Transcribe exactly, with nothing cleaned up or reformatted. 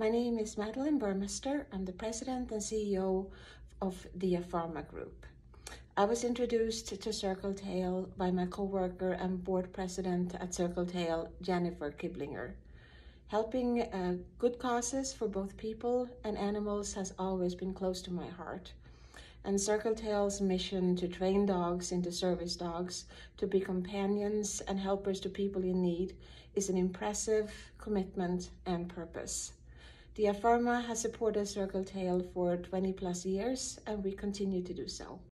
My name is Madeline Burmester. I'm the president and C E O of DiaPharma Group. I was introduced to Circle-Tail by my coworker and board president at Circle-Tail, Jennifer Kiblinger. Helping uh, good causes for both people and animals has always been close to my heart. And Circle-Tail's mission to train dogs into service dogs, to be companions and helpers to people in need, is an impressive commitment and purpose. DiaPharma has supported Circle-Tail for twenty plus years, and we continue to do so.